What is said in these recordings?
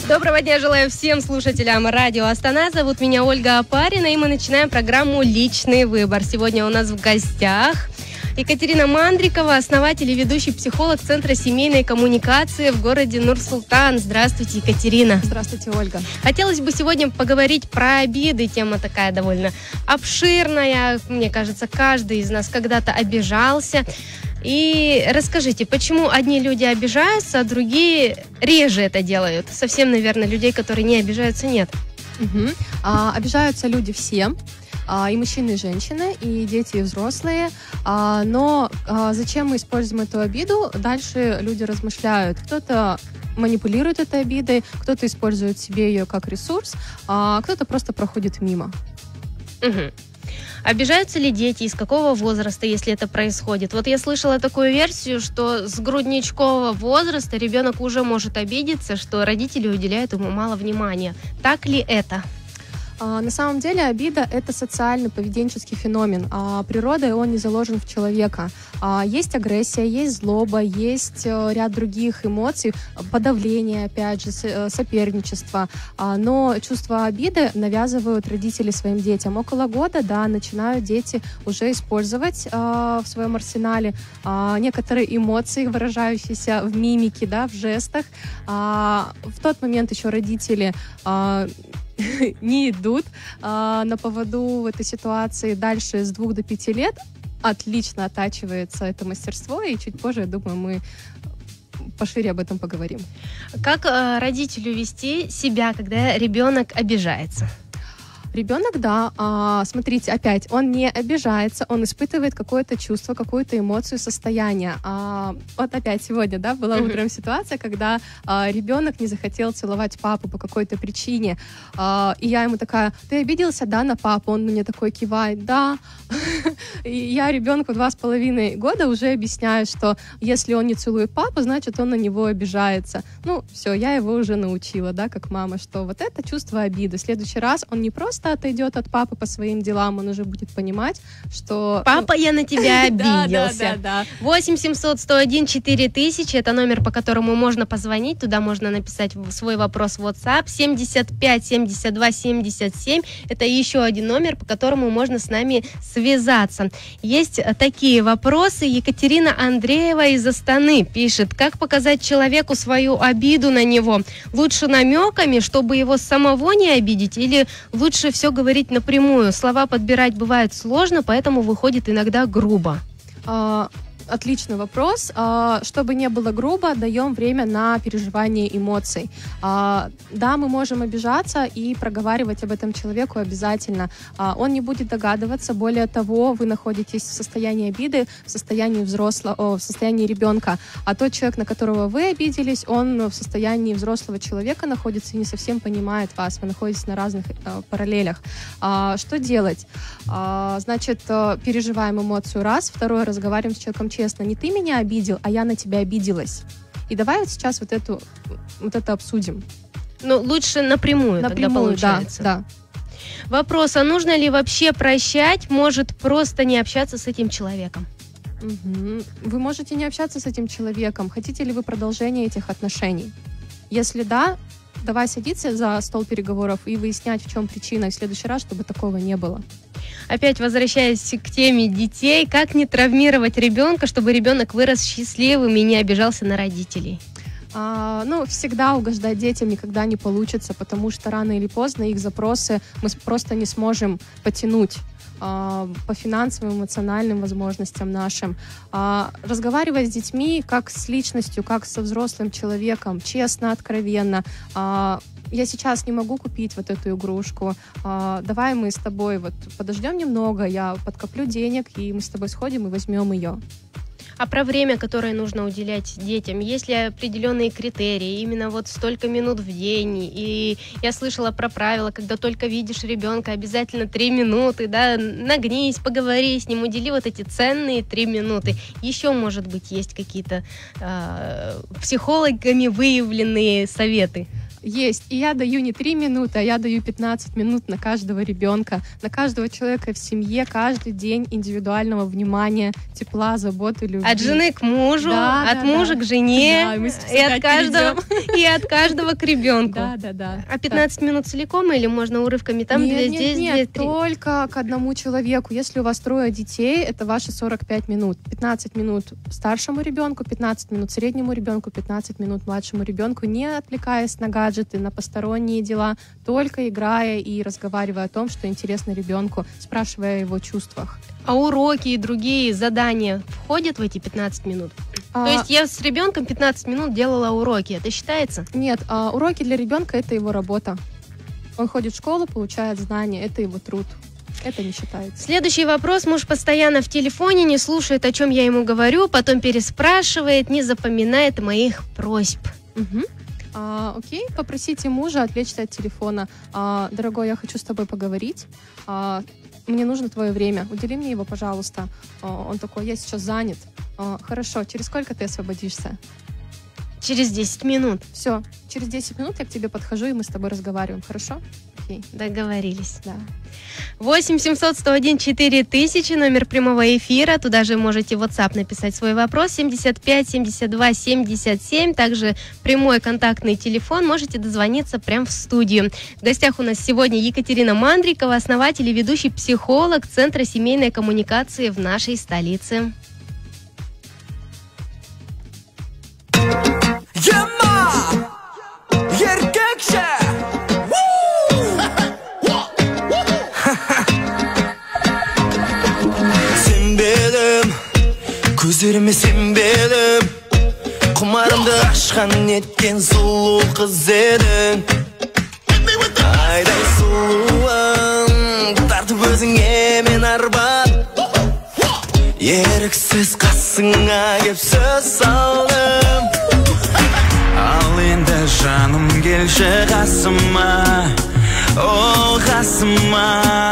Доброго дня желаю всем слушателям радио Астана. Зовут меня Ольга Опарина, и мы начинаем программу «Личный выбор». Сегодня у нас в гостях Екатерина Мандрикова, основатель и ведущий психолог Центра семейной коммуникации в городе Нур-Султан. Здравствуйте, Екатерина. Здравствуйте, Ольга. Хотелось бы сегодня поговорить про обиды. Тема такая довольно обширная. Мне кажется, каждый из нас когда-то обижался. И расскажите, почему одни люди обижаются, а другие реже это делают? Совсем, наверное, людей, которые не обижаются, нет. Обижаются люди все. И мужчины, и женщины, и дети, и взрослые. Но зачем мы используем эту обиду? Дальше люди размышляют. Кто-то манипулирует этой обидой, кто-то использует себе ее как ресурс, а кто-то просто проходит мимо. Угу. Обижаются ли дети, из какого возраста, если это происходит? Вот я слышала такую версию, что с грудничкового возраста ребенок уже может обидеться, что родители уделяют ему мало внимания. Так ли это? На самом деле обида – это социальный поведенческий феномен. Природой он не заложен в человека. Есть агрессия, есть злоба, есть ряд других эмоций, подавление, опять же, соперничество. Но чувство обиды навязывают родители своим детям. Около года, начинают дети уже использовать в своем арсенале некоторые эмоции, выражающиеся в мимике, в жестах. В тот момент еще родители не идут на поводу в этой ситуации. Дальше с 2 до 5 лет отлично оттачивается это мастерство, и чуть позже, я думаю, мы пошире об этом поговорим. Как родителю вести себя, когда ребенок обижается? Ребенок, смотрите, опять, он не обижается, он испытывает какое-то чувство, какую-то эмоцию, состояние. Вот опять сегодня, была утром ситуация, когда ребенок не захотел целовать папу по какой-то причине. И я ему такая: ты обиделся, на папу? Он мне такой кивает: да. И я ребенку 2,5 года уже объясняю, что если он не целует папу, значит, он на него обижается. Все, я его уже научила, как мама, что вот это чувство обиды. В следующий раз он не просто отойдет от папы по своим делам, он уже будет понимать, что... Папа, я на тебя обиделся. Да. 8 700 101 4000 это номер, по которому можно позвонить, туда можно написать свой вопрос в WhatsApp. 75 72 77 это еще один номер, по которому можно с нами связаться. Есть такие вопросы. Екатерина Андреева из Астаны пишет: как показать человеку свою обиду на него? Лучше намеками, чтобы его самого не обидеть, или лучше все говорить напрямую? Слова подбирать бывает сложно, поэтому выходит иногда грубо. Отличный вопрос. Чтобы не было грубо, даем время на переживание эмоций. Мы можем обижаться и проговаривать об этом человеку обязательно. Он не будет догадываться. Более того, вы находитесь в состоянии обиды, в состоянии в состоянии ребенка. А тот человек, на которого вы обиделись, он в состоянии взрослого человека находится и не совсем понимает вас. Вы находитесь на разных параллелях. Что делать? Переживаем эмоцию раз. Второе, разговариваем с человеком честно. Не ты меня обидел, а я на тебя обиделась. И давай вот сейчас вот это обсудим. Лучше напрямую тогда получается. Да. Вопрос: а нужно ли вообще прощать? Может, просто не общаться с этим человеком? Вы можете не общаться с этим человеком. Хотите ли вы продолжения этих отношений? Если да, давай садиться за стол переговоров и выяснять, в чем причина, и в следующий раз, чтобы такого не было. Опять возвращаясь к теме детей, как не травмировать ребенка, чтобы ребенок вырос счастливым и не обижался на родителей? Всегда угождать детям никогда не получится, потому что рано или поздно их запросы мы просто не сможем потянуть по финансовым, эмоциональным возможностям нашим. Разговаривать с детьми как с личностью, как со взрослым человеком, честно, откровенно. Я сейчас не могу купить вот эту игрушку. Давай мы с тобой подождем немного, я подкоплю денег, и мы с тобой сходим и возьмем ее. А про время, которое нужно уделять детям, есть ли определенные критерии? Именно столько минут в день. И я слышала про правила, когда только видишь ребенка, обязательно 3 минуты, нагнись, поговори с ним, удели эти ценные 3 минуты. Еще, может быть, есть какие-то психологами выявленные советы? Есть. И я даю не 3 минуты, а я даю 15 минут на каждого ребенка, на каждого человека в семье, каждый день индивидуального внимания, тепла, заботы, любви. От жены к мужу, Да, от да, мужа да. к жене, Да, и мы сейчас и от опять каждого, перейдем. и от каждого к ребенку. Да. А 15 минут целиком или можно урывками? Там Нет, две, нет, здесь нет, 2, 3. только к одному человеку. Если у вас 3 детей, это ваши 45 минут. 15 минут старшему ребенку, 15 минут среднему ребенку, 15 минут младшему ребенку, не отвлекаясь на гаджеты, на посторонние дела, только играя и разговаривая о том, что интересно ребенку, спрашивая о его чувствах. А уроки и другие задания входят в эти 15 минут? То есть я с ребенком 15 минут делала уроки. Это считается? Нет, уроки для ребенка — это его работа. Он ходит в школу, получает знания, это его труд. Это не считается. Следующий вопрос. Муж постоянно в телефоне, не слушает, о чем я ему говорю, потом переспрашивает, не запоминает моих просьб. Угу. Окей, попросите мужа отвлечься от телефона. Дорогой, я хочу с тобой поговорить. Мне нужно твое время. Удели мне его, пожалуйста. Он такой: я сейчас занят. Хорошо, через сколько ты освободишься? Через 10 минут. Все, через 10 минут я к тебе подхожу, и мы с тобой разговариваем, хорошо? Окей. Договорились. Да. 8 700 101 4000, номер прямого эфира. Туда же можете в WhatsApp написать свой вопрос. 75 72 77. Также прямой контактный телефон. Можете дозвониться прямо в студию. В гостях у нас сегодня Екатерина Мандрикова, основатель и ведущий психолог Центра семейной коммуникации в нашей столице. Көздеріме сенбедім, құмарымды ашқан неткен сұлу қыз едің. Айдай сұлуым, тартып өзіңе мен арбап, еріксіз қасыңа кеп сөз салдым. Ал енді жаным келші қасыма, о қасыма,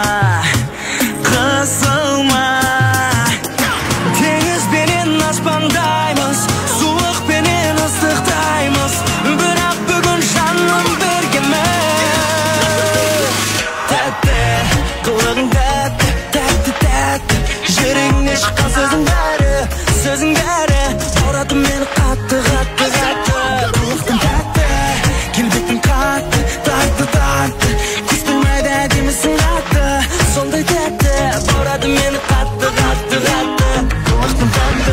қысылма. Аспандаймыз, суықпенен ыстықтаймыз, бірақ бүгін жаным біргеміз. Тәтті, қылығың тәтті, тәтті, тәтті, жүрегіңнен шыққан сөзің бәрі ұрады мені қатты, қатты, қатты. Рухтың тәтті, келбетің қатты, тартты, тартты, көз қылмайды әдемісің қатты, сондай тәтті, ұрады мені қатты, қатты, қатты. Рухтың тәтті.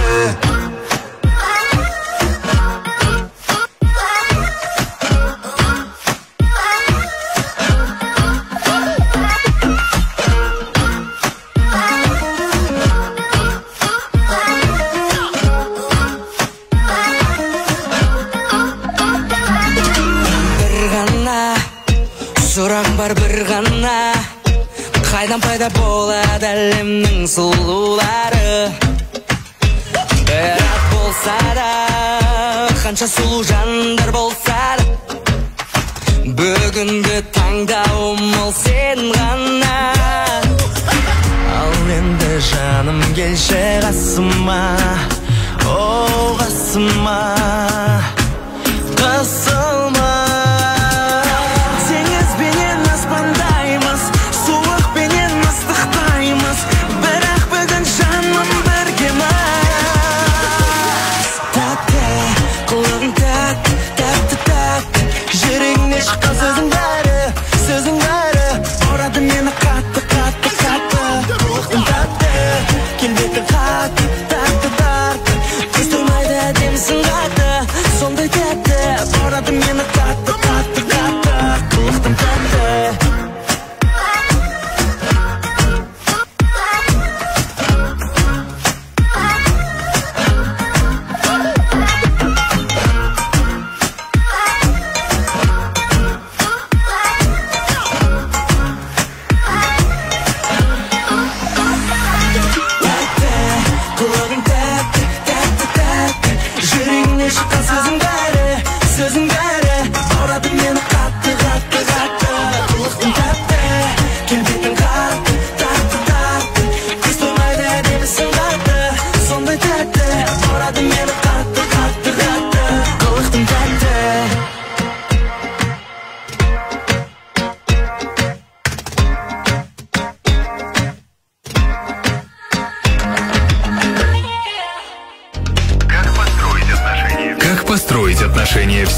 Сұрақ бар бір ғана, қайдан пайда болады әлемнің сұлулары? Бірақ болса да, қанша сұлу жандар болса да, бүгінгі таңдауым ол сен ғана. Ал енді жаным келші қасыма, о қасыма, қысылма. Сөзің бәрі ұрады мені қатты, қатты, қатты. Рухтың тәтті, келбетің қатты, тәтті, тартты, көз тоймайды әдемісің қатты, сондай тәтті, ұрады мені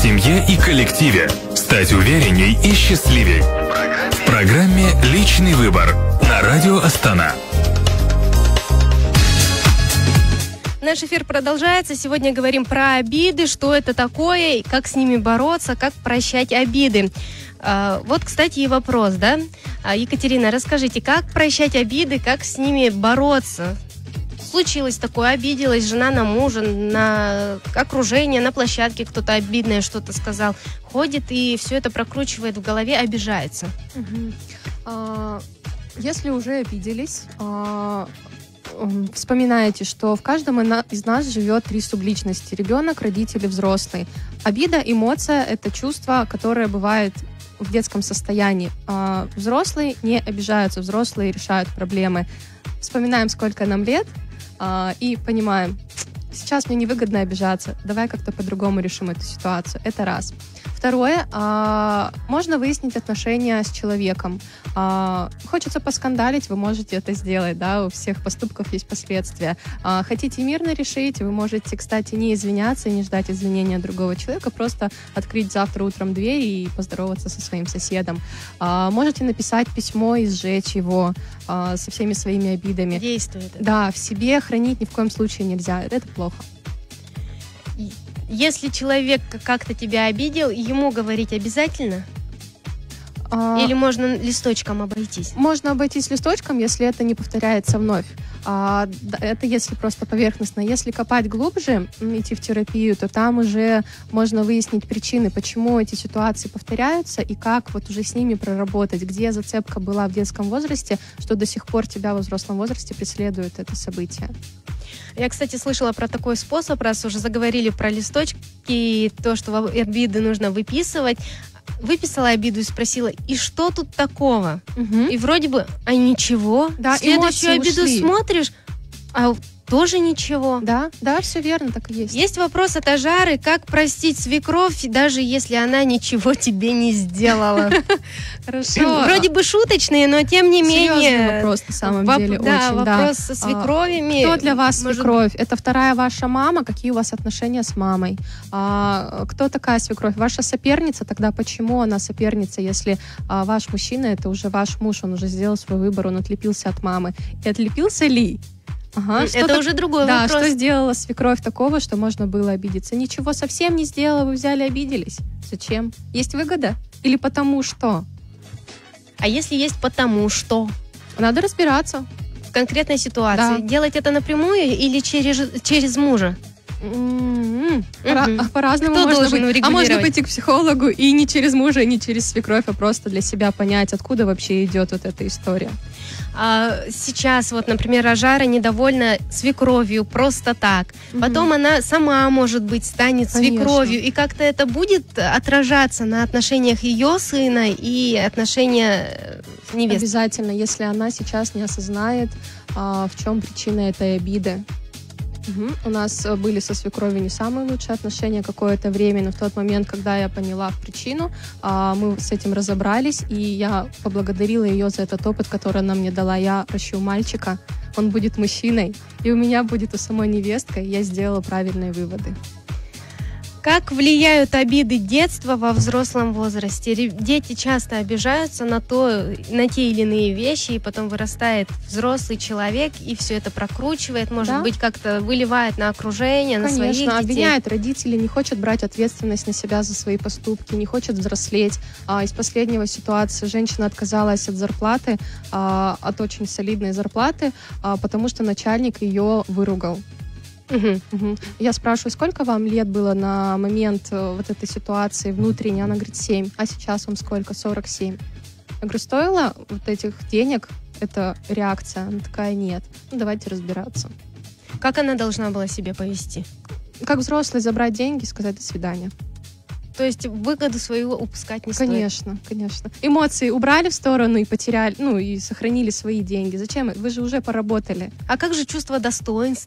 семье и коллективе, стать уверенней и счастливей. В программе «Личный выбор» на радио Астана. Наш эфир продолжается. Сегодня говорим про обиды, что это такое, как с ними бороться, как прощать обиды. Вот, кстати, и вопрос, да? Екатерина, расскажите, как прощать обиды, как с ними бороться? Случилось такое, обиделась жена на мужа, на окружение, на площадке кто-то обидное что-то сказал. Ходит и все это прокручивает в голове, обижается. Если уже обиделись, вспоминайте, что в каждом из нас живет 3 субличности: ребенок, родитель и взрослый. Обида, эмоция — это чувство, которое бывает в детском состоянии. Взрослые не обижаются, взрослые решают проблемы. Вспоминаем, сколько нам лет, и понимаем, сейчас мне невыгодно обижаться, давай как-то по-другому решим эту ситуацию. Это раз. Второе, можно выяснить отношения с человеком. Хочется поскандалить, вы можете это сделать, да, у всех поступков есть последствия. Хотите мирно решить, вы можете, кстати, не извиняться и не ждать извинения другого человека, просто открыть завтра утром дверь и поздороваться со своим соседом. Можете написать письмо и сжечь его со всеми своими обидами. Действует. Да, в себе хранить ни в коем случае нельзя, это плохо. Если человек как-то тебя обидел, ему говорить обязательно? Или можно листочком обойтись? Можно обойтись листочком, если это не повторяется вновь. Это если просто поверхностно. Если копать глубже, идти в терапию, то там уже можно выяснить причины, почему эти ситуации повторяются и как вот уже с ними проработать, где зацепка была в детском возрасте, что до сих пор тебя во взрослом возрасте преследует это событие. Я, кстати, слышала про такой способ, раз уже заговорили про листочки и то, что обиды нужно выписывать. Выписала обиду и спросила, и что тут такого? И вроде бы, а ничего. Да, следующую обиду ушли. Смотришь, а тоже ничего. Да, все верно, так и есть. Есть вопрос от Ажары, как простить свекровь, даже если она ничего тебе не сделала. Хорошо. Вроде бы шуточные, но тем не менее... Серьезный вопрос, на самом деле, да, очень. Вопрос со свекровями. Кто для вас свекровь? Это вторая ваша мама? Какие у вас отношения с мамой? Кто такая свекровь? Ваша соперница? Тогда почему она соперница, если ваш мужчина, это уже ваш муж, он уже сделал свой выбор, он отлепился от мамы? И отлепился ли? Это уже другой вопрос. Да, что сделала свекровь такого, что можно было обидеться? Ничего совсем не сделала, вы взяли, обиделись. Зачем? Есть выгода? Или потому что? А если есть потому что? Надо разбираться. В конкретной ситуации. Да. Делать это напрямую или через мужа? По-разному Кто можно должен быть. урегулировать? А можно пойти к психологу и не через мужа, и не через свекровь, а просто для себя понять, откуда вообще идет вот эта история. Сейчас, вот, например, Ажара недовольна свекровью просто так. Потом она сама, может быть, станет свекровью. И как-то это будет отражаться на отношениях ее сына и отношения невесты. Обязательно, если она сейчас не осознает, в чем причина этой обиды. У нас были со свекровью не самые лучшие отношения какое-то время, но в тот момент, когда я поняла причину, мы с этим разобрались, и я поблагодарила ее за этот опыт, который она мне дала. Я ращу мальчика, он будет мужчиной, и у меня будет у самой невестка, и я сделала правильные выводы. Как влияют обиды детства во взрослом возрасте? Дети часто обижаются на те или иные вещи, и потом вырастает взрослый человек, и все это прокручивает, может быть, как-то выливает на окружение, на своих детей. Конечно, обвиняет родителей, не хочет брать ответственность на себя за свои поступки, не хочет взрослеть. Из последнего ситуации женщина отказалась от зарплаты, от очень солидной зарплаты, потому что начальник ее выругал. Я спрашиваю, сколько вам лет было на момент вот этой ситуации внутренней? Она говорит, 7. А сейчас вам сколько? 47. Я говорю, стоило вот этих денег? Это реакция. Она такая, нет. Давайте разбираться. Как она должна была себя повести? Как взрослый забрать деньги и сказать до свидания. То есть выгоду свою упускать не стоит? Конечно. Эмоции убрали в сторону и потеряли, и сохранили свои деньги. Зачем? Вы же уже поработали. А как же чувство достоинства?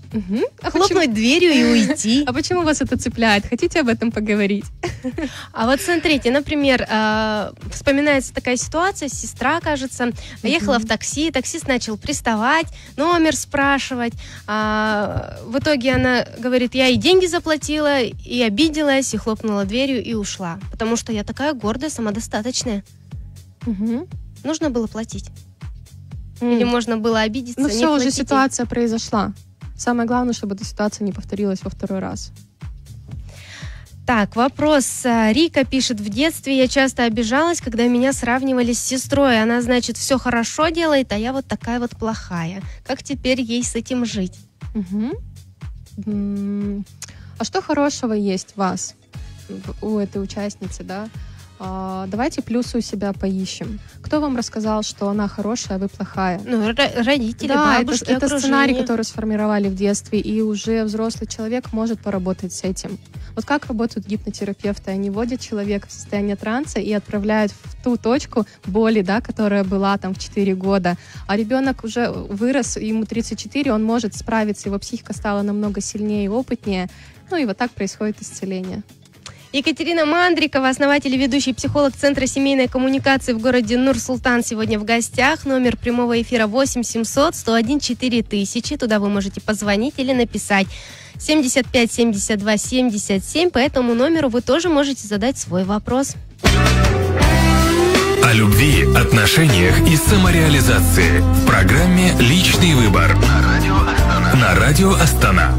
Хлопнуть дверью и уйти. А почему вас это цепляет? Хотите об этом поговорить? А вот смотрите, например, вспоминается такая ситуация, сестра, кажется, ехала в такси, таксист начал приставать, номер спрашивать, в итоге она говорит, я и деньги заплатила, и обиделась, и хлопнула дверью, и ушла, потому что я такая гордая, самодостаточная. Нужно было платить. Или можно было обидеться, Ну не все, уже платить. ситуация произошла. Самое главное, чтобы эта ситуация не повторилась во второй раз. Так, вопрос. Рика пишет, в детстве я часто обижалась, когда меня сравнивали с сестрой. Она, значит, все хорошо делает, а я вот такая вот плохая. Как теперь ей с этим жить? А что хорошего есть в вас, у этой участницы, да? Давайте плюсы у себя поищем. Кто вам рассказал, что она хорошая, а вы плохая? Ну, родители, Да, бабушки, это окружение. сценарий, который сформировали в детстве, и уже взрослый человек может поработать с этим. Вот как работают гипнотерапевты? Они вводят человека в состояние транса и отправляют в ту точку боли, да, которая была там в 4 года. А ребенок уже вырос, ему 34, он может справиться, его психика стала намного сильнее и опытнее. Ну и вот так происходит исцеление. Екатерина Мандрикова, основатель и ведущий психолог Центра семейной коммуникации в городе Нур-Султан, сегодня в гостях. Номер прямого эфира 8 700 101 4000. Туда вы можете позвонить или написать 75 72 77. По этому номеру вы тоже можете задать свой вопрос. О любви, отношениях и самореализации в программе «Личный выбор» на радио Астана.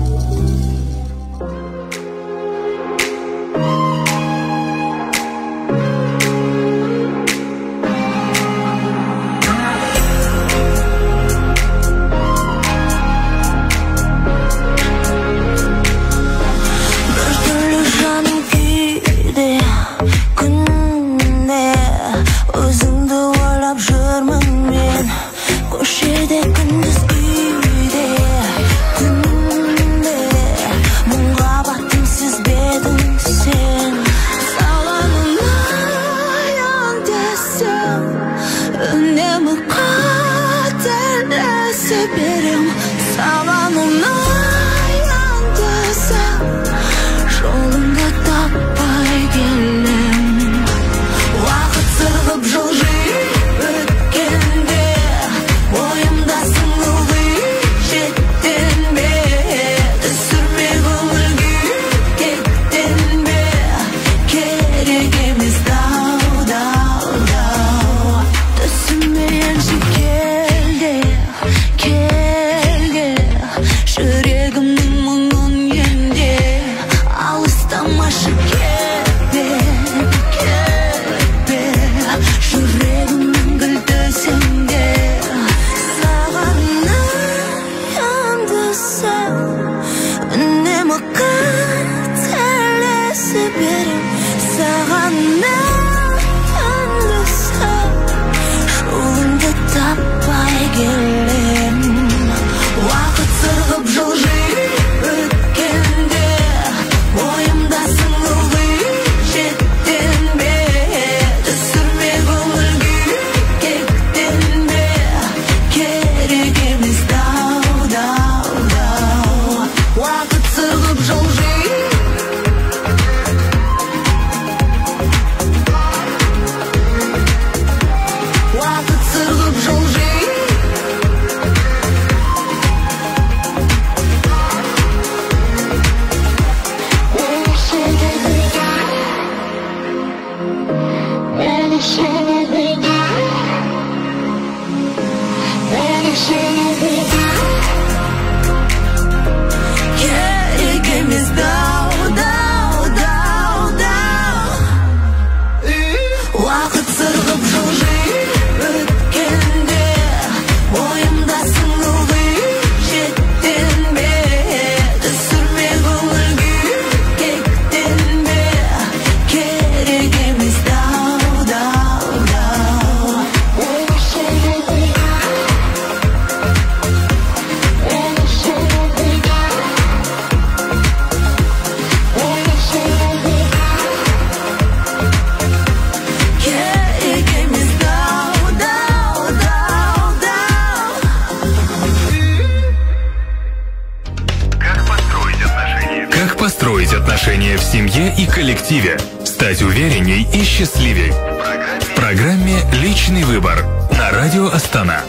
отношения в семье и коллективе, стать уверенней и счастливей. В программе «Личный выбор» на радио Астана.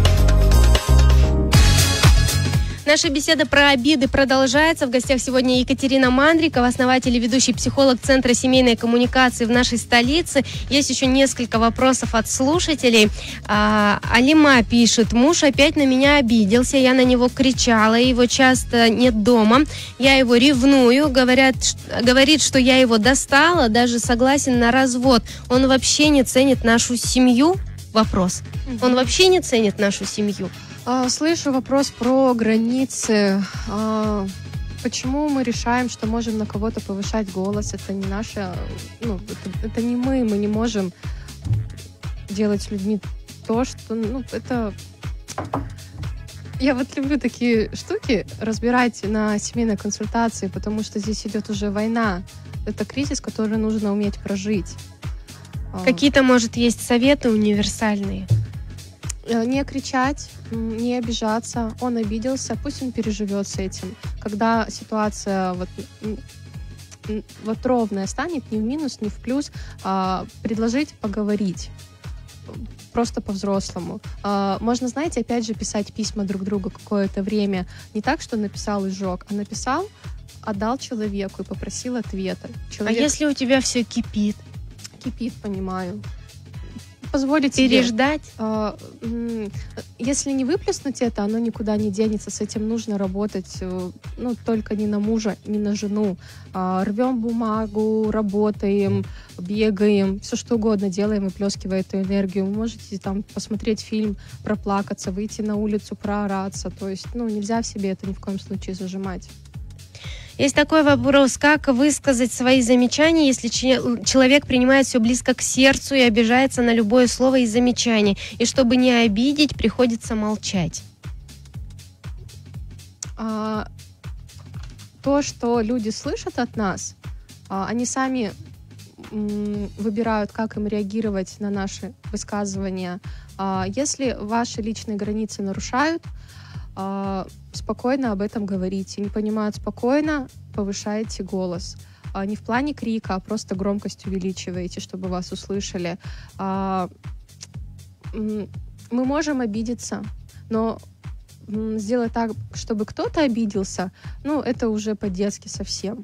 Наша беседа про обиды продолжается. В гостях сегодня Екатерина Мандрикова, основатель и ведущий психолог Центра семейной коммуникации в нашей столице. Есть еще несколько вопросов от слушателей. Алима пишет: муж опять на меня обиделся, я на него кричала, его часто нет дома, я его ревную, говорит, что я его достала, даже согласен на развод. Он вообще не ценит нашу семью? Вопрос. Он вообще не ценит нашу семью? Слышу вопрос про границы. Почему мы решаем, что можем на кого-то повышать голос? Это не наше... это не мы. Мы не можем делать с людьми то, что... это... Я вот люблю такие штуки разбирать на семейной консультации, потому что здесь идет уже война. Это кризис, который нужно уметь прожить. Какие-то, может, есть советы универсальные? Не кричать, не обижаться. Он обиделся, пусть он переживет с этим. Когда ситуация вот ровная станет, ни в минус, ни в плюс, предложить поговорить. Просто по-взрослому. Можно, знаете, опять же писать письма друг другу какое-то время. Не так, что написал и сжег, а написал, отдал человеку и попросил ответа. А если у тебя все кипит? Кипит, понимаю. Позволить переждать. Если не выплеснуть это, оно никуда не денется. С этим нужно работать, только не на мужа, не на жену. Рвем бумагу, работаем, бегаем, все что угодно делаем, выплескивая эту энергию. Вы можете там посмотреть фильм, проплакаться, выйти на улицу, проораться. То есть, нельзя в себе это ни в коем случае зажимать. Есть такой вопрос: как высказать свои замечания, если человек принимает все близко к сердцу и обижается на любое слово и замечание? И чтобы не обидеть, приходится молчать. То, что люди слышат от нас, они сами выбирают, как им реагировать на наши высказывания. Если ваши личные границы нарушают, спокойно об этом говорите. Не понимают спокойно, повышаете голос. Не в плане крика, а просто громкость увеличиваете, чтобы вас услышали. Мы можем обидеться, но сделать так, чтобы кто-то обиделся, это уже по-детски совсем.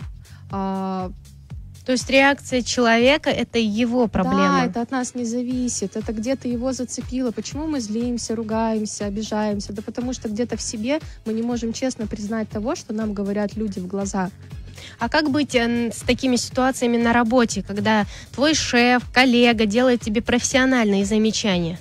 То есть реакция человека — это его проблема. Да, это от нас не зависит. Это где-то его зацепило. Почему мы злимся, ругаемся, обижаемся? Да потому что где-то в себе мы не можем честно признать того, что нам говорят люди в глаза. А как быть с такими ситуациями на работе, когда твой шеф, коллега делает тебе профессиональные замечания?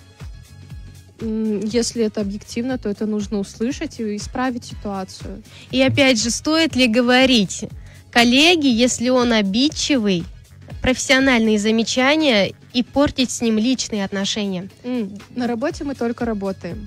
Если это объективно, то это нужно услышать и исправить ситуацию. И опять же, стоит ли говорить коллеге, если он обидчивый, профессиональные замечания и портить с ним личные отношения? На работе мы только работаем.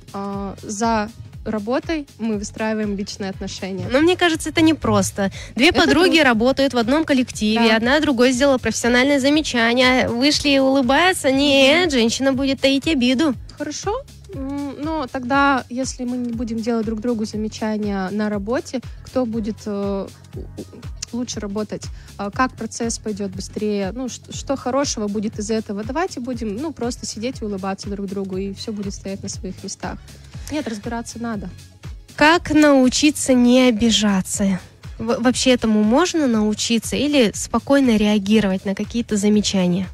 За работой мы выстраиваем личные отношения. Но мне кажется, это непросто. Две подруги работают в одном коллективе, да. Одна другой сделала профессиональное замечание, вышли и улыбаются. Нет, женщина будет таить обиду. Хорошо. Но тогда, если мы не будем делать друг другу замечания на работе, кто будет лучше работать, как процесс пойдет быстрее, что хорошего будет из этого. Давайте будем просто сидеть и улыбаться друг другу, и все будет стоять на своих местах. Нет, разбираться надо. Как научиться не обижаться? Вообще этому можно научиться или спокойно реагировать на какие-то замечания?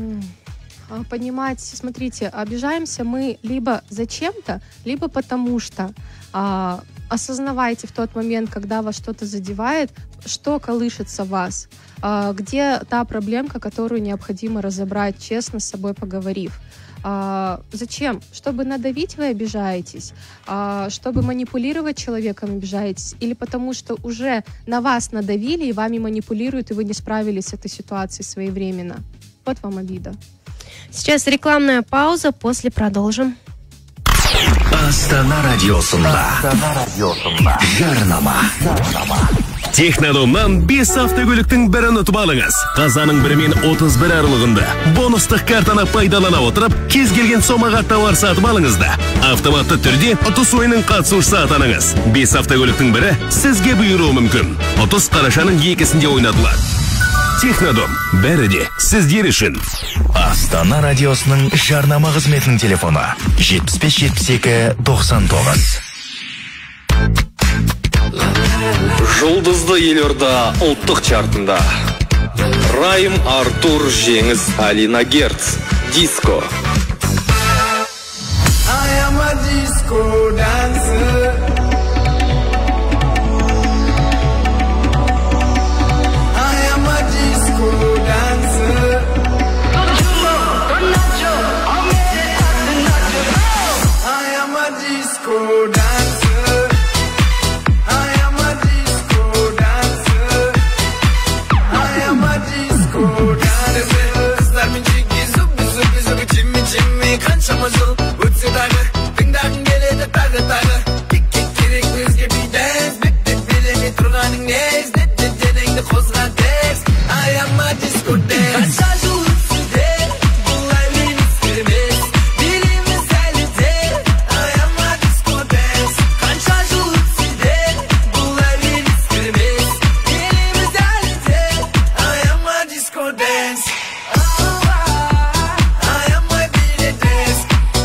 Понимать, смотрите, обижаемся мы либо зачем-то, либо потому что. Осознавайте в тот момент, когда вас что-то задевает, что колышется в вас, где та проблемка, которую необходимо разобрать, честно с собой поговорив. Зачем? Чтобы надавить вы обижаетесь? Чтобы манипулировать человеком обижаетесь? Или потому что уже на вас надавили и вами манипулируют, и вы не справились с этой ситуацией своевременно? Вот вам обида. Сейчас рекламная пауза, после продолжим. Астана радиосында жарнама. Технодомнан 5 автокөліктің бірін ұтып алыңыз. Қазаның 1 мен 31 аралығында бонустық картаны пайдалана отырып, кез келген сомаға тауар сатып алыңыз да. Автоматты түрде ұтыс ойынның қатысушысы атаныңыз. 5 автокөліктің бірі сізге бұйыруы мүмкін. Ұтыс қарашаның 2-сінде ойнатылады. Технодом, бәрі де сіздер үшін. Астана радиосының жарнама қызметінің телефоны 75-72-99. Жұлдызды елорда ұлттық чартында Райым Артур Жеңіс Алина Герц Диско. I am a disco dancer. I am a disco dancer. I am a disco dancer. I am a disco dancer. I am a disco dancer. Kızlarımın çeki zubi zubi zubi çimmi çimmi kançama zul. Utsi dağı tыңдағың келеді тағы тағы. Кек керек өзге би дәнс. Біп билемей тұрғаның нез. Денеңді қозға тез. I am a disco dance. Қанша жыл өтсе бұлай мен ескермес. Билейміз әлі де I am a disco dance. Қанша жыл өтсе бұлай мен ескермес. Билейміз әлі де I am a disco dance. I am my Billy Dance.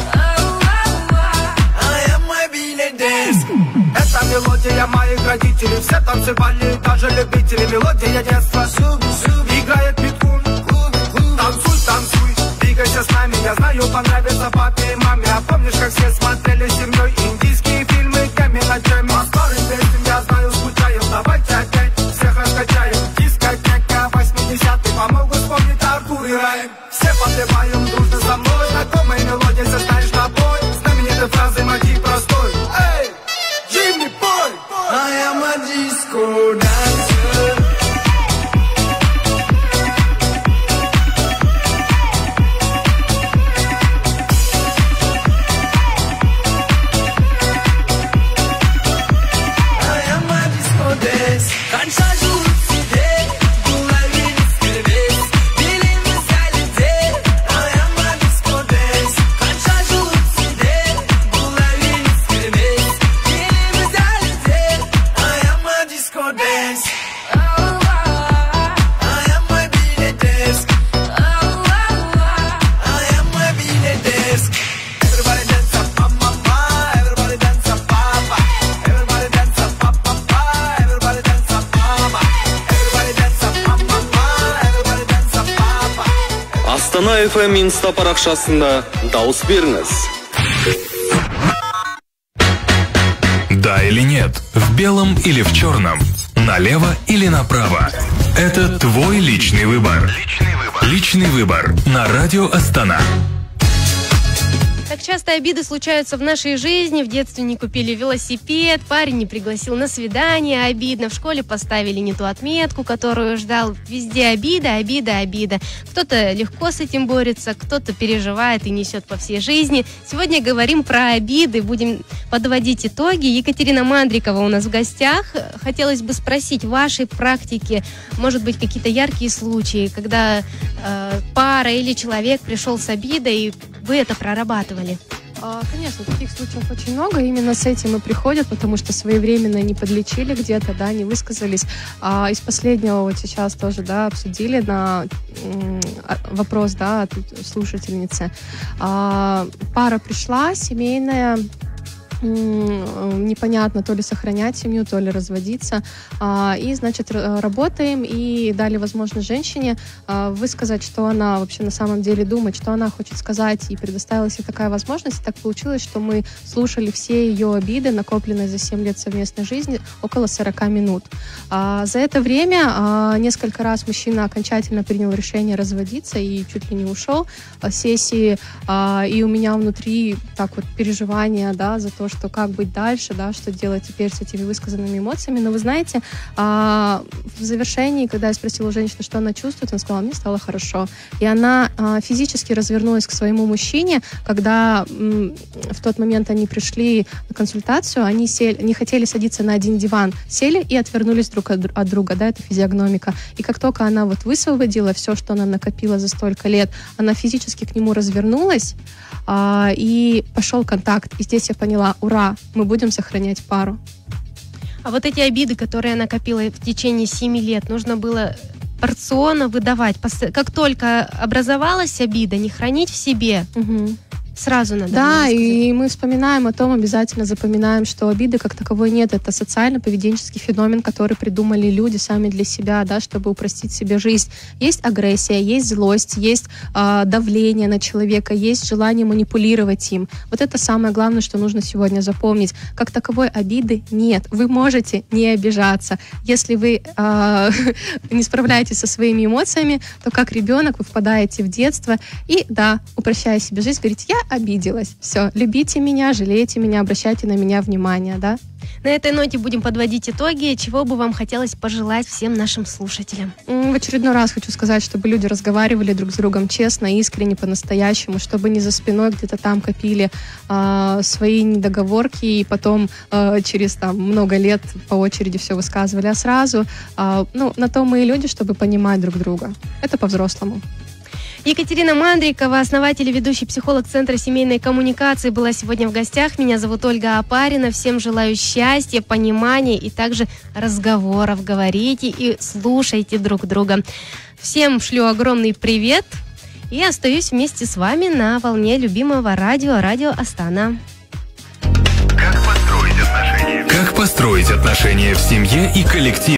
I am my Billy Dance. Это мелодия моих родителей. Все танцевали, даже любители. Мелодия детства. Играет биткун. Танцуй, танцуй, двигайся с нами. Я знаю, понравится папе и маме. А помнишь, как все смотрели с семьей индийские фильмы? Кэми на джеме. По старым песням я знаю, скучаю. Давайте опять всех раскачаем. Дискотека 80-х помогут вспомнить Артур и Райм. Все подпеваем дружно со мной. Знакомая мелодия, все знаешь на бой. Знаменитой фразы мотив простой. Эй, Джимми, пой! I am a disco dancer. I am a disco dance. Қанша жыл өтсе бұлай мен ескермес. Билейміз әлі де I am a disco dance. Қанша жыл өтсе бұлай мен ескермес. Билейміз әлі де I am a disco dance. I am my Billy Dance. I am my Billy Dance. Everybody dance up, mama. Everybody dance up, papa. Everybody dance up, papa. Everybody dance up, mama. Everybody dance up, mama. Everybody dance up, papa. Астана FM инста парақшасында дауыс беріңіз. Да или нет, в белом или в черном, налево или направо. Это твой личный выбор. Личный выбор на радио Астана. Так часто обиды случаются в нашей жизни. В детстве не купили велосипед, парень не пригласил на свидание, обидно. В школе поставили не ту отметку, которую ждал. Везде обида, обида, обида. Кто-то легко с этим борется, кто-то переживает и несет по всей жизни. Сегодня говорим про обиды, будем подводить итоги. Екатерина Мандрикова у нас в гостях. Хотелось бы спросить, в вашей практике, может быть, какие-то яркие случаи, когда пара или человек пришел с обидой, и вы это прорабатывали? Конечно, таких случаев очень много. Именно с этим и приходят, потому что своевременно не подлечили где-то, да, не высказались. Из последнего вот сейчас тоже, да, обсудили на вопрос, да, от слушательницы. Пара пришла, семейная, непонятно, то ли сохранять семью, то ли разводиться. И, значит, работаем и дали возможность женщине высказать, что она вообще на самом деле думает, что она хочет сказать, и предоставилась ей такая возможность. И так получилось, что мы слушали все ее обиды, накопленные за 7 лет совместной жизни, около 40 минут. За это время несколько раз мужчина окончательно принял решение разводиться и чуть ли не ушел с сессии. И у меня внутри так вот переживания, да, за то, то, что как быть дальше, да, что делать теперь с этими высказанными эмоциями. Но вы знаете, в завершении, когда я спросила у женщины, что она чувствует, она сказала, мне стало хорошо. И она физически развернулась к своему мужчине, когда в тот момент они пришли на консультацию, они хотели садиться на один диван, сели и отвернулись друг от друга, да, это физиогномика. И как только она вот высвободила все, что она накопила за столько лет, она физически к нему развернулась, и пошел контакт. И здесь я поняла, ура, мы будем сохранять пару. А вот эти обиды, которые я накопила в течение 7 лет, нужно было порционно выдавать. Как только образовалась обида, не хранить в себе. Сразу надо. Да, и мы вспоминаем о том, обязательно запоминаем, что обиды как таковой нет. Это социально-поведенческий феномен, который придумали люди сами для себя, да, чтобы упростить себе жизнь. Есть агрессия, есть злость, есть давление на человека, есть желание манипулировать им. Вот это самое главное, что нужно сегодня запомнить. Как таковой обиды нет. Вы можете не обижаться. Если вы не справляетесь со своими эмоциями, то как ребенок вы впадаете в детство и, да, упрощая себе жизнь, говорите, я обиделась. Все, любите меня, жалейте меня, обращайте на меня внимание, да? На этой ноте будем подводить итоги. Чего бы вам хотелось пожелать всем нашим слушателям? В очередной раз хочу сказать, чтобы люди разговаривали друг с другом честно, искренне, по-настоящему, чтобы не за спиной где-то там копили свои недоговорки и потом через много лет по очереди все высказывали, а сразу, на то мы и люди, чтобы понимать друг друга. Это по-взрослому. Екатерина Мандрикова, основатель и ведущий психолог Центра семейной коммуникации, была сегодня в гостях. Меня зовут Ольга Опарина. Всем желаю счастья, понимания и также разговоров. Говорите и слушайте друг друга. Всем шлю огромный привет и остаюсь вместе с вами на волне любимого радио Астана. Как построить отношения в семье и коллективе?